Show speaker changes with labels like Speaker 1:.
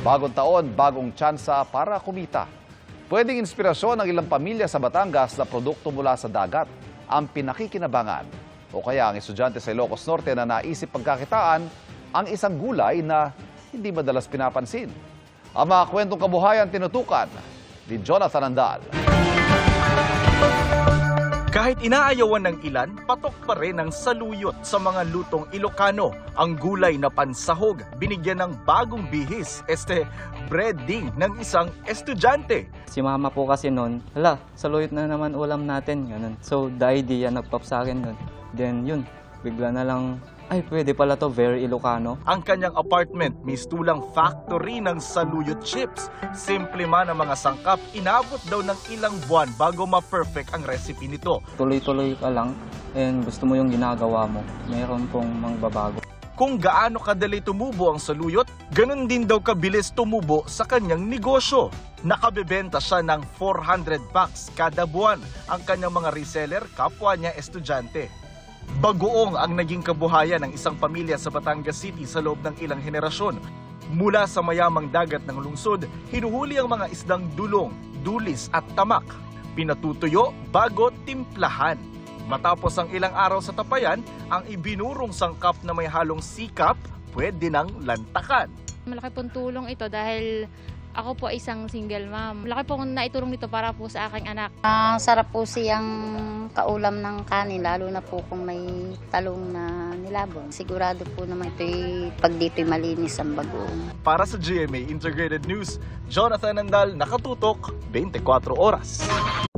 Speaker 1: Bagong taon, bagong tsansa para kumita. Pwedeng inspirasyon ng ilang pamilya sa Batangas na produkto mula sa dagat ang pinakikinabangan. O kaya ang estudyante sa Ilocos Norte na naisip pagkakitaan ang isang gulay na hindi madalas pinapansin. Ang mga kwentong kabuhayan tinutukan ni Jonathan Andal.
Speaker 2: Kahit inaayawan ng ilan, patok pa rin ang saluyot sa mga lutong Ilocano. Ang gulay na pansahog, binigyan ng bagong bihis, breading ng isang estudyante.
Speaker 3: Si mama po kasi noon, hala, saluyot na naman ulam natin. Ganun. So the idea nagpop sa akin nun. Then yun, bigla na lang, ay pwede pala to, very Ilocano.
Speaker 2: Ang kanyang apartment, mistulang factory ng saluyot chips. Simple man ang mga sangkap, inabot daw ng ilang buwan bago ma-perfect ang recipe nito.
Speaker 3: Tuloy-tuloy ka lang and gusto mo yung ginagawa mo. Mayroon pong mangbabago.
Speaker 2: Kung gaano kadali tumubo ang saluyot, ganun din daw kabilis tumubo sa kanyang negosyo. Nakabebenta siya ng 400 packs kada buwan. Ang kanyang mga reseller, kapwa niya estudyante. Bagoong ang naging kabuhayan ng isang pamilya sa Batangas City sa loob ng ilang henerasyon. Mula sa mayamang dagat ng lungsod, hinuhuli ang mga isdang dulong, dulis at tamak. Pinatutuyo bago timplahan. Matapos ang ilang araw sa tapayan, ang ibinurong sangkap na may halong sikap, pwede nang lantakan.
Speaker 4: Malaki pong tulong ito dahil ako po isang single mom. Malaki po akong naitulong nito para po sa aking anak.
Speaker 5: Sarap po siyang kaulam ng kanin, lalo na po kung may talong na nilabon. Sigurado po naman pag dito'y malinis ang bagoong.
Speaker 2: Para sa GMA Integrated News, Jonathan Andal, nakatutok 24 oras.